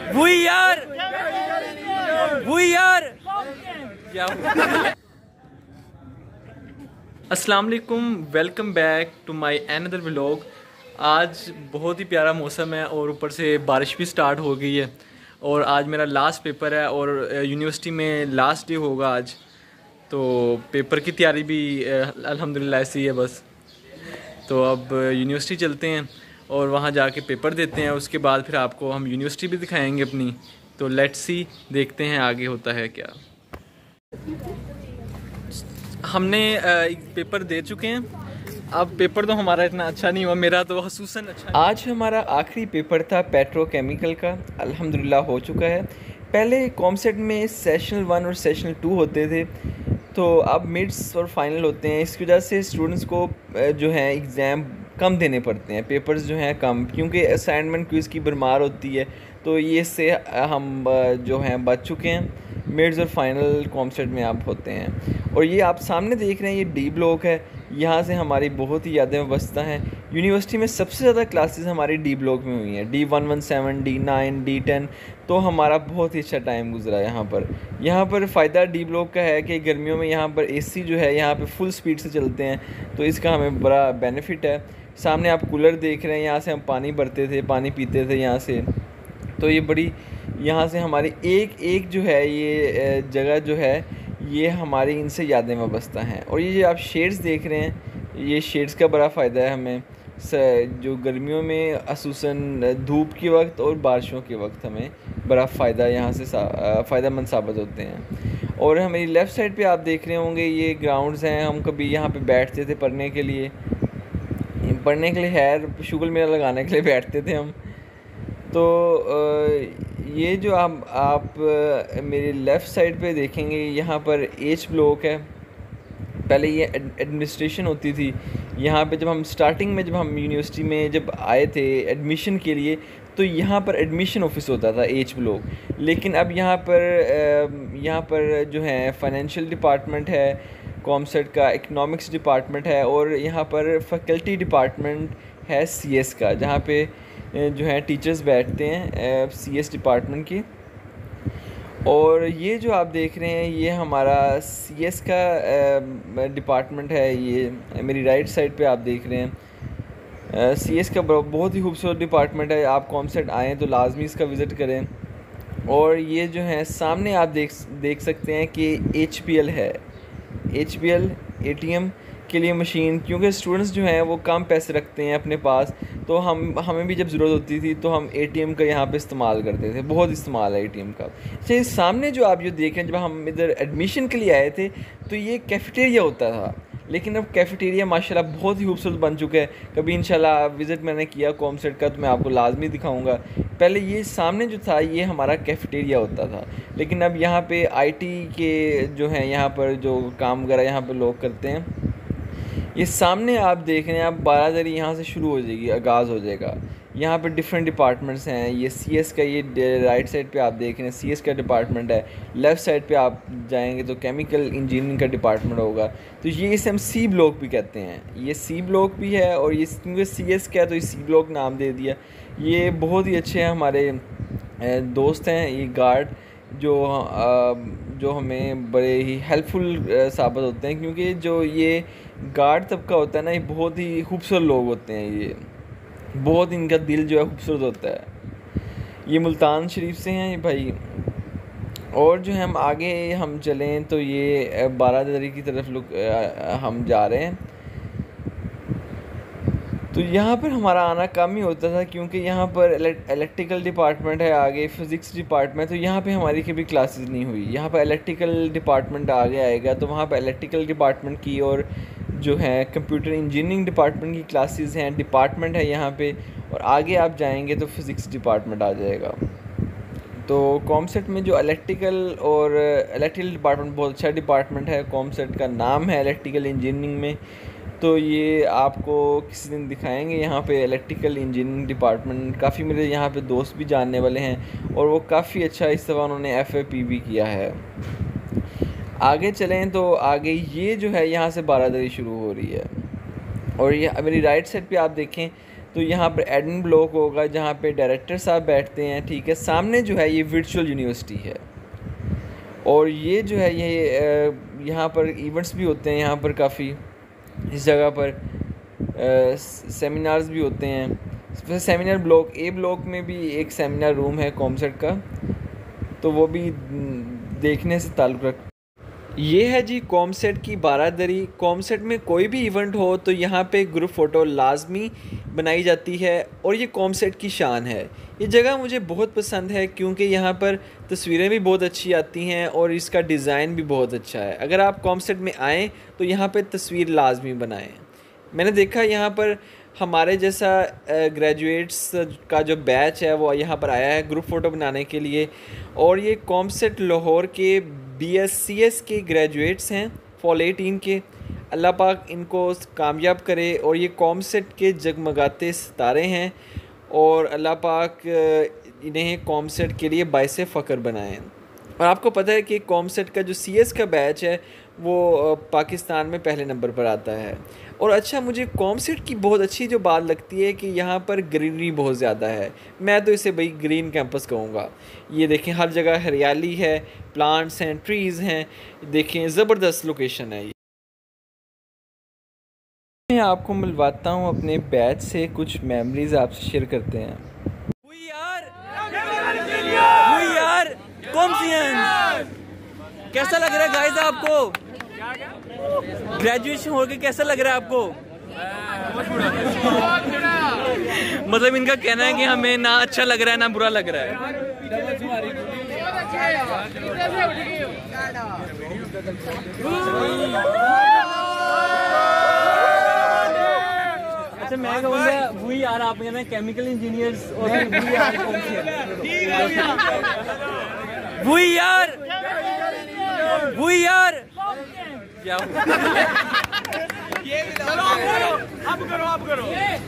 अस्सलाम वालेकुम, welcome back to my another vlog. आज बहुत ही प्यारा मौसम है और ऊपर से बारिश भी स्टार्ट हो गई है और आज मेरा लास्ट पेपर है और यूनिवर्सिटी में लास्ट डे होगा आज, तो पेपर की तैयारी भी अल्हम्दुलिल्लाह ऐसी है बस। तो अब यूनिवर्सिटी चलते हैं और वहाँ जाके पेपर देते हैं, उसके बाद फिर आपको हम यूनिवर्सिटी भी दिखाएंगे अपनी। तो लेट्स सी, देखते हैं आगे होता है क्या। हमने पेपर दे चुके हैं। अब पेपर तो हमारा इतना अच्छा नहीं हुआ, मेरा तो खसूसन अच्छा। आज हमारा आखिरी पेपर था पेट्रोकेमिकल का, अल्हम्दुलिल्लाह हो चुका है। पहले कॉमसेट में सेशनल 1 और सेशनल 2 होते थे, तो अब मिड्स और फाइनल होते हैं। इसकी वजह से स्टूडेंट्स को जो है एग्ज़ाम कम देने पड़ते हैं, पेपर्स जो हैं कम, क्योंकि असाइनमेंट क्विज़ की भरमार होती है। तो ये से हम जो हैं बच चुके हैं। मिड्स और फाइनल कॉमसेट में आप होते हैं। और ये आप सामने देख रहे हैं, ये डी ब्लॉक है। यहाँ से हमारी बहुत ही यादें वाबस्ता हैं। यूनिवर्सिटी में सबसे ज़्यादा क्लासेस हमारी डी ब्लॉक में हुई हैं, D117, D9, D10। तो हमारा बहुत ही अच्छा टाइम गुजरा यहाँ पर। यहाँ पर फ़ायदा डी ब्लॉक का है कि गर्मियों में यहाँ पर AC जो है यहाँ पर फुल स्पीड से चलते हैं, तो इसका हमें बड़ा बेनिफिट है। सामने आप कूलर देख रहे हैं, यहाँ से हम पानी भरते थे, पानी पीते थे यहाँ से। तो ये बड़ी, यहाँ से हमारी एक जो है ये जगह जो है ये हमारी इनसे यादें वाबस्ता हैं। और ये जो आप शेड्स देख रहे हैं, ये शेड्स का बड़ा फ़ायदा है हमें, जो गर्मियों में खसूसन धूप के वक्त और बारिशों के वक्त हमें बड़ा फ़ायदा यहाँ से फ़ायदेमंद साबित होते हैं। और हमारी लेफ़्ट साइड पे आप देख रहे होंगे ये ग्राउंड्स हैं। हम कभी यहाँ पे बैठते थे पढ़ने के लिए खैर शुगल मेला लगाने के लिए बैठते थे हम। तो ये जो आप मेरे लेफ़्ट साइड पे देखेंगे, यहाँ पर H ब्लॉक है। पहले ये एडमिनिस्ट्रेशन होती थी यहाँ पे। जब हम स्टार्टिंग में, जब हम यूनिवर्सिटी में जब आए थे एडमिशन के लिए, तो यहाँ पर एडमिशन ऑफिस होता था H ब्लॉक। लेकिन अब यहाँ पर जो है फाइनेंशियल डिपार्टमेंट है कॉमसेट का, इकनॉमिक्स डिपार्टमेंट है, और यहाँ पर फैकल्टी डिपार्टमेंट है CS का, जहाँ पे जो है टीचर्स बैठते हैं CS डिपार्टमेंट की। और ये जो आप देख रहे हैं ये हमारा CS का डिपार्टमेंट है। ये मेरी राइट साइड पे आप देख रहे हैं CS का बहुत ही खूबसूरत डिपार्टमेंट है। आप कॉमसेट आएँ तो लाजमी इसका विज़िट करें। और ये जो है सामने आप देख सकते हैं कि HPL है, HPL ATM के लिए मशीन, क्योंकि स्टूडेंट्स जो हैं वो कम पैसे रखते हैं अपने पास, तो हमें भी जब ज़रूरत होती थी तो हम ATM का यहाँ पे इस्तेमाल करते थे। बहुत इस्तेमाल है ATM का। अच्छा, सामने जो आप देख रहे हैं, जब हम इधर एडमिशन के लिए आए थे तो ये कैफ़ेटेरिया होता था, लेकिन अब कैफ़ेटेरिया माशाल्लाह बहुत ही खूबसूरत बन चुका है। कभी इंशाल्लाह विज़िट मैंने किया कॉमसेट का तो मैं आपको लाजमी दिखाऊँगा। पहले ये सामने जो था ये हमारा कैफ़ेटेरिया होता था, लेकिन अब यहाँ पे IT के जो हैं यहाँ पर जो काम वगैरह यहाँ पर लोग करते हैं। ये सामने आप देख रहे हैं, आप 12 यहाँ से शुरू हो जाएगी, आगाज़ हो जाएगा। यहाँ पे डिफरेंट डिपार्टमेंट्स हैं। ये CS का, ये राइट साइड पे आप देख रहे हैं CS का डिपार्टमेंट है। लेफ़्ट साइड पे आप जाएंगे तो केमिकल इंजीनियरिंग का डिपार्टमेंट होगा। तो ये इसे हम C ब्लॉक भी कहते हैं। ये C ब्लॉक भी है, और ये क्योंकि CS का है तो ये C ब्लॉक नाम दे दिया। ये बहुत ही अच्छे हैं हमारे दोस्त हैं ये गार्ड, जो हमें बड़े ही हेल्पफुल साबित होते हैं, क्योंकि जो ये गार्ड तबका होता है ना, ये बहुत ही खूबसूरत लोग होते हैं। ये बहुत, इनका दिल जो है खूबसूरत होता है। ये मुल्तान शरीफ से हैं ये भाई। और जो है हम आगे हम चलें तो ये बारादरी की तरफ हम जा रहे हैं। तो यहाँ पर हमारा आना कम ही होता था, क्योंकि यहाँ पर इलेक्ट्रिकल डिपार्टमेंट है, आगे फ़िज़िक्स डिपार्टमेंट। तो यहाँ पे हमारी कभी क्लासेस नहीं हुई। यहाँ पर इलेक्ट्रिकल डिपार्टमेंट आगे आएगा, तो वहाँ पर इलेक्ट्रिकल डिपार्टमेंट की और जो है कंप्यूटर इंजीनियरिंग डिपार्टमेंट की क्लासेस हैं, डिपार्टमेंट है यहाँ पे। और आगे आप जाएंगे तो फ़िज़िक्स डिपार्टमेंट आ जाएगा। तो कॉमसेट में जो इलेक्ट्रिकल डिपार्टमेंट बहुत अच्छा डिपार्टमेंट है। कॉमसेट का नाम है इलेक्ट्रिकल इंजीनियरिंग में। तो ये आपको किसी दिन दिखाएंगे यहाँ पे इलेक्ट्रिकल इंजीनियरिंग डिपार्टमेंट। काफ़ी मेरे यहाँ पे दोस्त भी जानने वाले हैं, और वो काफ़ी अच्छा इस दफ़ा उन्होंने FAP भी किया है। आगे चलें तो आगे ये जो है यहाँ से बारादरी शुरू हो रही है। और ये मेरी राइट साइड पे आप देखें तो तो यहाँ पर एडमिन ब्लॉक होगा जहाँ पे डायरेक्टर साहब बैठते हैं, ठीक है। सामने जो है ये वर्चुअल यूनिवर्सिटी है और ये जो है ये यहाँ पर इवेंट्स भी होते हैं, यहाँ पर काफ़ी इस जगह पर सेमिनार्स भी होते हैं। सेमिनार ब्लॉक ए ब्लॉक में भी एक सेमिनार रूम है कॉमसेट का, तो वो भी देखने से ताल्लुक़ रख। ये है जी कॉमसेट की बारादरी। कॉमसेट में कोई भी इवेंट हो तो यहाँ पे ग्रुप फ़ोटो लाजमी बनाई जाती है और ये कॉमसेट की शान है। ये जगह मुझे बहुत पसंद है क्योंकि यहाँ पर तस्वीरें भी बहुत अच्छी आती हैं और इसका डिज़ाइन भी बहुत अच्छा है। अगर आप कॉमसेट में आएँ तो यहाँ पे तस्वीर लाजमी बनाएं। मैंने देखा यहाँ पर हमारे जैसा ग्रेजुएट्स का जो बैच है वो यहाँ पर आया है ग्रुप फ़ोटो बनाने के लिए, और ये कॉमसेट लाहौर के BScs के ग्रेजुएट्स हैं फॉल 18 के। अल्लाह पाक इनको कामयाब करे और ये कॉमसेट के जगमगाते सितारे हैं और अल्लाह पाक इन्हें कॉमसेट के लिए बाइसे फ़ख्र बनाएं। और आपको पता है कि कॉमसेट का जो CS का बैच है वो पाकिस्तान में पहले नंबर पर आता है। और अच्छा, मुझे कॉमसेट की बहुत अच्छी जो बात लगती है कि यहाँ पर ग्रीनरी बहुत ज़्यादा है। मैं तो इसे भाई ग्रीन कैंपस कहूँगा। ये देखें हर जगह हरियाली है, प्लांट्स हैं, ट्रीज़ हैं, देखें ज़बरदस्त लोकेशन है। मैं आपको मिलवाता हूँ अपने बैच से, कुछ मेमोरीज आपसे शेयर करते हैं। वो यार कैसा लग रहा है गाइस आपको? ग्रेजुएशन हो गया, कैसा लग रहा है आपको? मतलब इनका कहना है कि हमें ना अच्छा लग रहा है ना बुरा लग रहा है। अच्छा, मैं कहूँगा वही यार, आप कहना केमिकल इंजीनियर्स और वही यार क्या आप करो।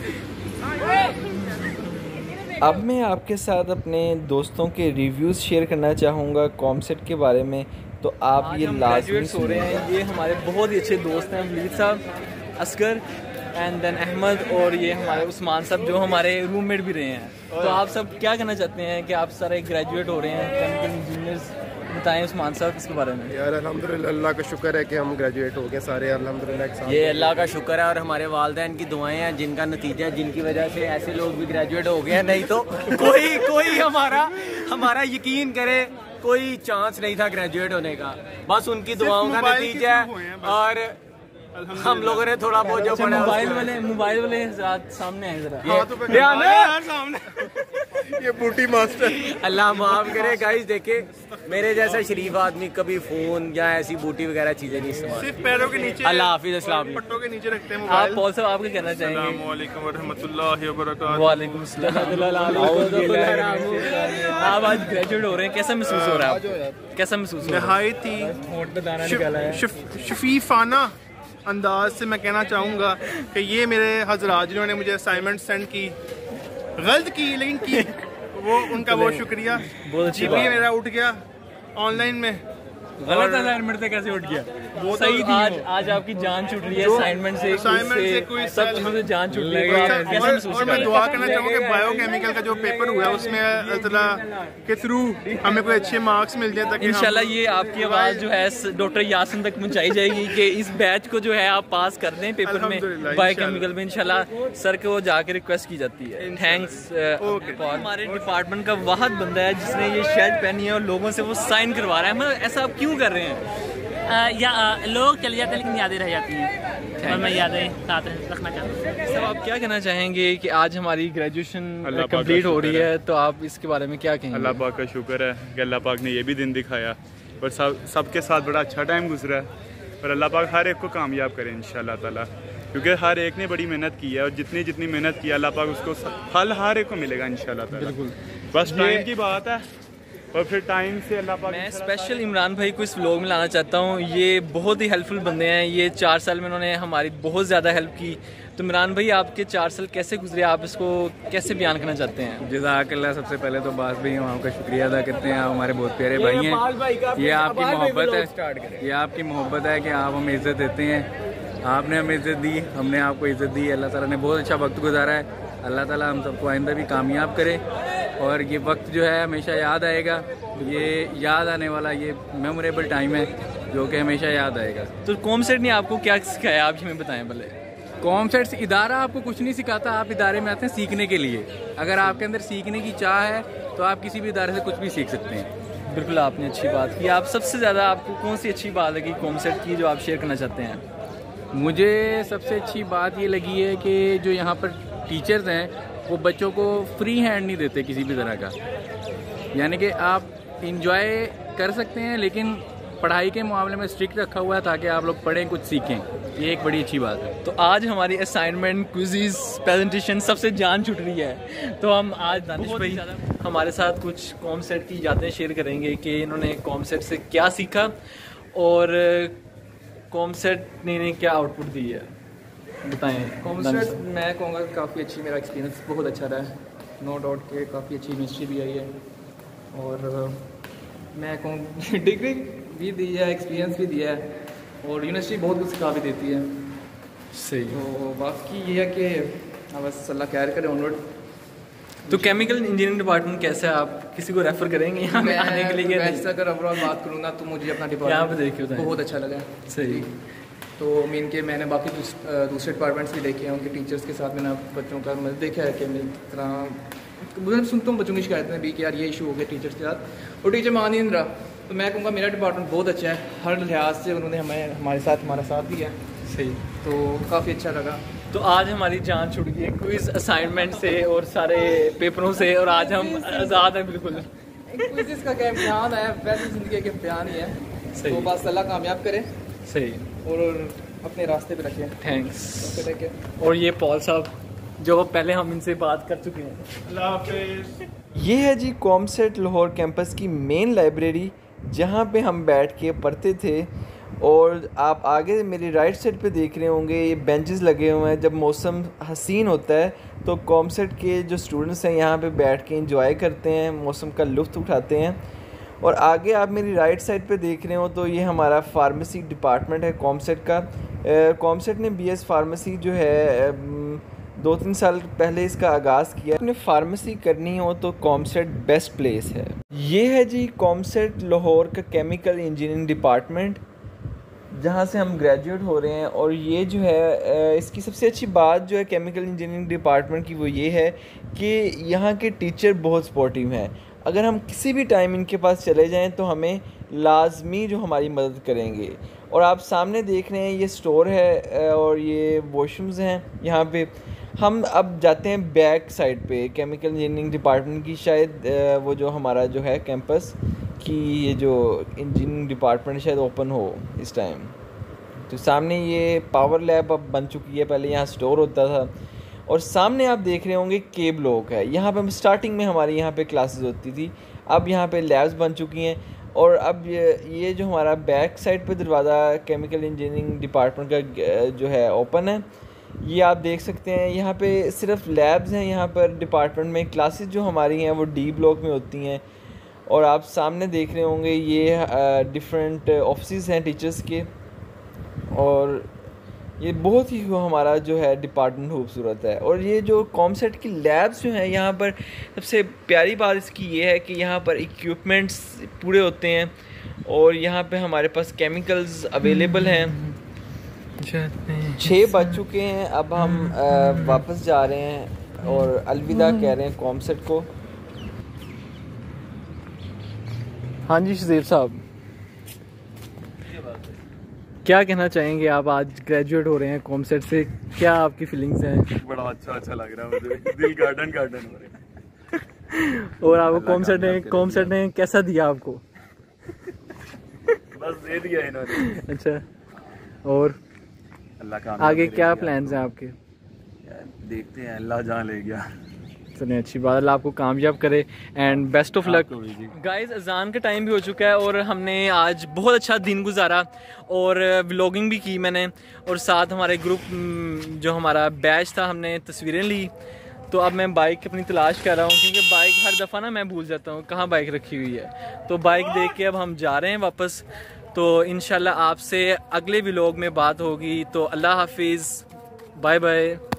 अब मैं आपके साथ अपने दोस्तों के रिव्यूज़ शेयर करना चाहूँगा कॉमसेट के बारे में, तो आप ये लाजमी हो रहे हैं। ये हमारे बहुत ही अच्छे दोस्त हैं, वलीद साहब, असगर एंड देन अहमद, और ये हमारे उस्मान साहब जो हमारे रूममेट भी रहे हैं। तो आप सब क्या कहना चाहते हैं कि आप सारे ग्रेजुएट हो रहे हैं केमिकल इंजीनियर्स, बताएं उस्मान साहब इसके बारे में। यार अल्हम्दुलिल्लाह, अल्लाह का शुक्र है कि हम ग्रेजुएट हो गए सारे, अल्हम्दुलिल्लाह। ये अल्लाह का शुक्र है और हमारे वालिदैन की दुआएं हैं जिनका नतीजा है, जिनकी वजह से ऐसे लोग भी ग्रेजुएट हो गए हैं। नहीं तो कोई हमारा यकीन करे कोई चांस नहीं था ग्रेजुएट होने का, बस उनकी दुआओं का नतीजा है। और हम लोगों ने थोड़ा बहुत जो पढ़ा, मोबाइल वाले सामने है जरा, ये बूटी मास्टर, अल्लाह माफ करे गाइस। देखे मेरे जैसा शरीफ आदमी कभी फोन या ऐसी बूटी वगैरह चीजें नहीं इस्तेमाल, सिर्फ पैरों के नीचे, अल्लाह हाफिज़, अस्सलाम, पट्टों के नीचे रखते हैं आप कौन सा आपके कहना चाहेंगे? अस्सलाम वालेकुम व रहमतुल्लाहि व बरकातहू। वालेकुम अस्सलाम। आप आज ग्रेजुएट हो रहे हैं, कैसा महसूस हो रहा है? कैसा महसूस हो रहा है? नहायत ही शफीफाना अंदाज से मैं कहना चाहूँगा कि ये मेरे हजरात जिन्होंने मुझे असाइनमेंट सेंड की, गलत की लेकिन की, वो उनका बहुत शुक्रिया। GPA मेरा उठ गया ऑनलाइन में। गलत असाइनमेंट से कैसे उठ गया? वो सही थी। आज आपकी जान छूट रही है असाइनमेंट से कोई सब चीजों से जान छूट रही है। और मैं दुआ करना चाहूँगा कि बायोकेमिकल का जो पेपर हुआ है उसमें अल्लाह के थ्रू हमें कोई अच्छे मार्क्स मिल जाए, ताकि इंशाल्लाह ये आपकी आवाज़ जो है डॉक्टर यासिन तक पहुँचाई जाएगी कि इस बैच को जो है आप पास कर दें पेपर में बायोकेमिकल में। इंशाल्लाह सर को जाके रिक्वेस्ट की जाती है। थैंक्स। हमारे डिपार्टमेंट का वाहद बंदा है जिसने ये शर्ट पहनी है और लोगों से वो साइन करवा रहा है। मतलब ऐसा आप क्यों कर रहे हैं? या लोग चले जाते हैं लेकिन यादें रह जाती हैं और मैं यादें साथ रखना चाहता हूँ। सर आप क्या कहना चाहेंगे कि आज हमारी ग्रेजुएशन कंप्लीट हो रही है, तो आप इसके बारे में क्या कहेंगे? अल्लाह पाक का शुक्र है कि अल्लाह पाक ने ये भी दिन दिखाया और सबके साथ बड़ा अच्छा टाइम गुजरा है और अल्लाह पाक हर एक को कामयाब करे इंशाल्लाह ताला, क्योंकि हर एक ने बड़ी मेहनत की है और जितनी मेहनत की अल्लाह पाक उसको फल हर एक को मिलेगा इंशाल्लाह ताला। बिल्कुल, बस टाइम की बात है और फिर टाइम से अल्लाह पाक। मैं स्पेशल इमरान भाई को इस व्लॉग में लाना चाहता हूँ। ये बहुत ही हेल्पफुल बंदे हैं। ये 4 साल में उन्होंने हमारी बहुत ज़्यादा हेल्प की। तो इमरान भाई आपके 4 साल कैसे गुजरे, आप इसको कैसे बयान करना चाहते हैं? जज़ाकल्लाह। सबसे पहले तो बास भाई हम आपका शुक्रिया अदा करते हैं, आप हमारे बहुत प्यारे भाई हैं। ये आपकी मोहब्बत है, ये आपकी मोहब्बत है कि आप हमें इज़्ज़त देते हैं। आपने हमें इज़्ज़त दी, हमने आपको इज़्ज़त दी। अल्लाह ताला ने बहुत अच्छा वक्त गुजारा है अल्लाह ताला हम सबको आइंदा भी कामयाब करे और ये वक्त जो है हमेशा याद आएगा। ये याद आने वाला ये मेमोरेबल टाइम है जो कि हमेशा याद आएगा। तो कॉमसेट ने आपको क्या सिखाया, आप हमें बताएं भले। कॉमसेट्स इदारा आपको कुछ नहीं सिखाता, आप इदारे में आते हैं सीखने के लिए। अगर आपके अंदर सीखने की चाह है तो आप किसी भी इदारे से कुछ भी सीख सकते हैं। बिल्कुल, आपने अच्छी बात की। आप सबसे ज़्यादा आपको कौन सी अच्छी बात लगी कॉमसेट की जो आप शेयर करना चाहते हैं? मुझे सबसे अच्छी बात ये लगी है कि जो यहाँ पर टीचर्स हैं वो बच्चों को फ्री हैंड नहीं देते किसी भी तरह का, यानी कि आप इंजॉय कर सकते हैं लेकिन पढ़ाई के मामले में स्ट्रिक्ट रखा हुआ है ताकि आप लोग पढ़ें, कुछ सीखें। ये एक बड़ी अच्छी बात है। तो आज हमारी असाइनमेंट, क्विज़, प्रेजेंटेशन सबसे जान छूट रही है। तो हम आज दानिश भाई हमारे साथ कुछ कॉमसेट की यादें शेयर करेंगे कि इन्होंने कॉमसेट से क्या सीखा और कॉमसेट ने क्या आउटपुट दी है, बताएं। कॉमसेट मैं कहूँगा काफ़ी अच्छी, मेरा एक्सपीरियंस बहुत अच्छा रहा है। नो डाउट के काफ़ी अच्छी यूनिवर्सिटी भी आई है और मैं कहूँ डिग्री भी दी है, एक्सपीरियंस भी दिया है और यूनिवर्सिटी बहुत कुछ सिखा भी देती है। सही। तो बाकी ये है कि बस अल्लाह खैर करे ऑनवर्ड। तो केमिकल इंजीनियरिंग डिपार्टमेंट कैसे, आप किसी को रेफ़र करेंगे यहाँ पे आने के लिए? वैसे अगर ओवरऑल बात करूँ ना तो मुझे अपना यहाँ पे देखिए डिपार्टमेंट बहुत अच्छा लगा। सही। तो मीन के मैंने बाकी दूसरे डिपार्टमेंट्स भी देखे हैं, उनके टीचर्स के साथ मैंने बच्चों का मतलब देखा है कि मैं तरह मुझे सुनता हूँ बच्चों की शिकायतें भी कि यार ये इशू हो गया टीचर्स के साथ और टीचर मान ही नहीं रहा। तो मैं कहूँगा मेरा डिपार्टमेंट बहुत अच्छा है, हर लिहाज से उन्होंने हमारा साथ दिया। सही। तो काफ़ी अच्छा लगा। तो आज हमारी जान छुट गई है क्विज़ असाइनमेंट से और सारे पेपरों से और आज हम आज़ाद हैं बिल्कुल। क्विज़ का क्या इम्तिहान है, वैसे ज़िंदगी के इम्तिहान ही है। सही। तो बस अल्लाह कामयाब करे। सही। और अपने रास्ते पे रखें। थैंक्स। और ये पॉल साहब जो पहले हम इनसे बात कर चुके हैं। अल्लाह हाफिज़। ये है जी कॉमसेट लाहौर कैंपस की मेन लाइब्रेरी जहाँ पे हम बैठ के पढ़ते थे। और आप आगे मेरी राइट साइड पे देख रहे होंगे ये बेंचेस लगे हुए हैं। जब मौसम हसीन होता है तो कॉमसेट के जो स्टूडेंट्स हैं यहाँ पे बैठ के एंजॉय करते हैं, मौसम का लुत्फ़ उठाते हैं। और आगे आप मेरी राइट साइड पे देख रहे हो तो ये हमारा फार्मेसी डिपार्टमेंट है कॉमसेट का। कॉमसेट ने BS फार्मेसी जो है 2-3 साल पहले इसका आगाज़ किया। अपने फार्मेसी करनी हो तो कॉमसेट बेस्ट प्लेस है। ये है जी कॉमसेट लाहौर का केमिकल इंजीनियरिंग डिपार्टमेंट जहाँ से हम ग्रेजुएट हो रहे हैं। और ये जो है इसकी सबसे अच्छी बात जो है केमिकल इंजीनियरिंग डिपार्टमेंट की वो ये है कि यहाँ के टीचर बहुत सपोर्टिव हैं। अगर हम किसी भी टाइम इनके पास चले जाएं तो हमें लाजमी जो हमारी मदद करेंगे। और आप सामने देख रहे हैं ये स्टोर है और ये वॉशरूम्स हैं। यहाँ पे हम अब जाते हैं बैक साइड पे केमिकल इंजीनियरिंग डिपार्टमेंट की, शायद वो जो हमारा जो है कैंपस की ये जो इंजीनियरिंग डिपार्टमेंट शायद ओपन हो इस टाइम। तो सामने ये पावर लैब अब बन चुकी है, पहले यहाँ स्टोर होता था। और सामने आप देख रहे होंगे के ब्लॉक है, यहाँ पे स्टार्टिंग में हमारी यहाँ पे क्लासेस होती थी, अब यहाँ पे लैब्स बन चुकी हैं। और अब ये जो हमारा बैक साइड पे दरवाज़ा केमिकल इंजीनियरिंग डिपार्टमेंट का जो है ओपन है, ये आप देख सकते हैं। यहाँ पे सिर्फ लैब्स हैं, यहाँ पर डिपार्टमेंट में क्लासेस जो हमारी हैं वो D ब्लॉक में होती हैं। और आप सामने देख रहे होंगे ये डिफरेंट ऑफिस हैं टीचर्स के। और ये बहुत ही हमारा जो है डिपार्टमेंट खूबसूरत है। और ये जो कॉमसेट की लैब्स जो हैं यहाँ पर सबसे प्यारी बात इसकी ये है कि यहाँ पर इक्विपमेंट्स पूरे होते हैं और यहाँ पे हमारे पास केमिकल्स अवेलेबल हैं। 6 बज चुके हैं, अब हम वापस जा रहे हैं और अलविदा कह रहे हैं कॉमसेट को। हाँ जी शज़ीर साहब, क्या कहना चाहेंगे आप? आज ग्रेजुएट हो रहे हैं कॉमसेट से, क्या आपकी फीलिंग्स हैं? बड़ा अच्छा लग रहा है मुझे, दिल गार्डन हो रहा है। और आपको कॉमसेट ने कैसा दिया आपको? बस दे दिया इन्होंने। अच्छा, और अल्लाह का आगे क्या प्लान्स हैं आपके? देखते हैं, अल्लाह जहाँ ले गया। चलिए अच्छी बात, अल्लाह आपको कामयाब करे and best of luck. Guys अजान का टाइम भी हो चुका है और हमने आज बहुत अच्छा दिन गुजारा और व्लॉगिंग भी की मैंने, और साथ हमारे ग्रुप जो हमारा बैच था हमने तस्वीरें ली। तो अब मैं बाइक अपनी तलाश कर रहा हूँ क्योंकि बाइक हर दफ़ा ना मैं भूल जाता हूँ कहाँ बाइक रखी हुई है। तो बाइक देख के अब हम जा रहे हैं वापस। तो इंशाल्लाह आपसे अगले व्लॉग में बात होगी। तो अल्लाह हाफिज़, बाय बाय।